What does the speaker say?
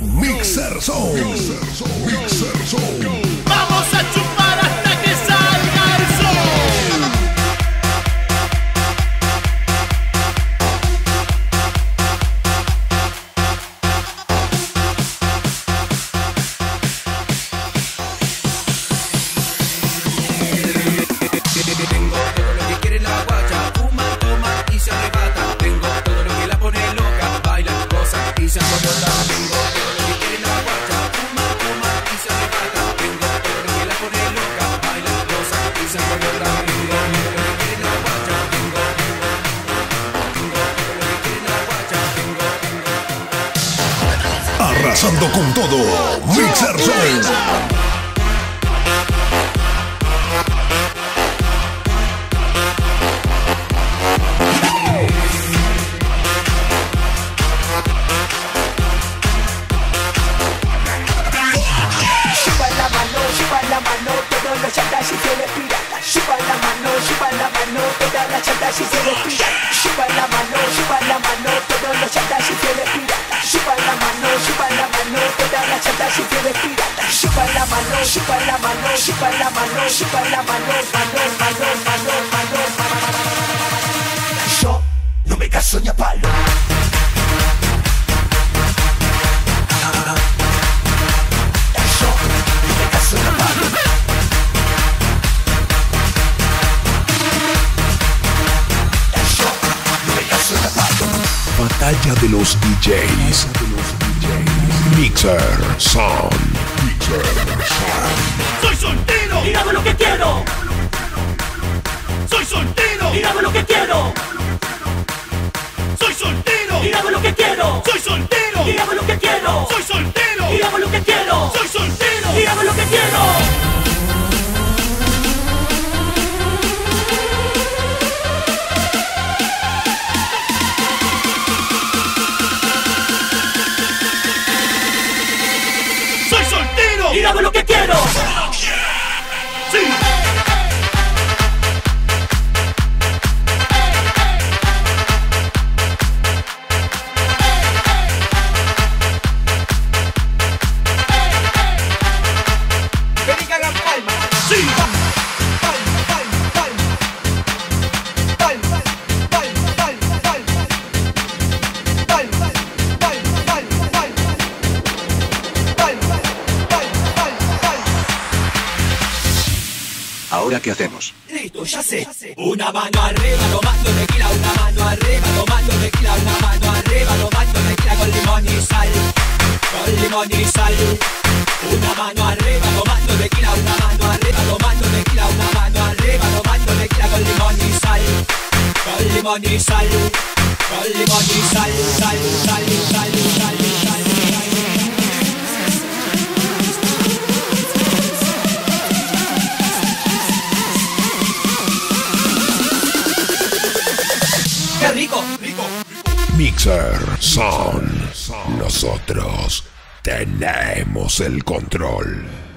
Mixer Zone. Mixer Zone. Vamos a chupar hasta que salga el sol. Tengo todo lo que quiere la guacha, fuma, toma y se arrebata. Tengo todo lo que la pone loca, baila, goza y se alborota. Tengo todo lo que quiere la guacha, fuma, toma y se arrebata. Tengo todo lo que la pone loca, baila, goza y se alborota. Tengo todo lo que quiere la guacha, tengo todo lo que quiere la guacha, Arrasando con todo. Mixer Zone. Todos los chatas y fieles piratas. Chupa la mano, todas las chatas y fieles piratas. Chupa la mano, todos los chatas y fieles piratas. Chupa la mano, todas las chatas y fieles piratas. Chupa la mano, Yo no me caso ni a palo. Batalla de los DJs. Mixer Zone. Mixer Zone. Soy soltero y hago lo que quiero. Soy soltero y hago lo que quiero. Soy soltero y hago lo que quiero. Soy soltero y hago lo que quiero. Soy soltero y hago lo que quiero. Soy soltero y hago lo que quiero. Y hago lo que quiero. Sí. ven y cagan palma. Sí. ¿Ahora qué hacemos? Listo, ya sé. Una mano arriba tomando tequila, una mano arriba tomando tequila, una mano arriba tomando tequila con limón y sal, con limón y sal. Una mano arriba tomando tequila, una mano arriba tomando tequila, una mano arriba tomando tequila con limón y sal, con limón y sal, con limón y sal, sal, sal, sal, sal, sal. ¡Qué rico! ¡Rico! Mixer Zone. Nosotros tenemos el control.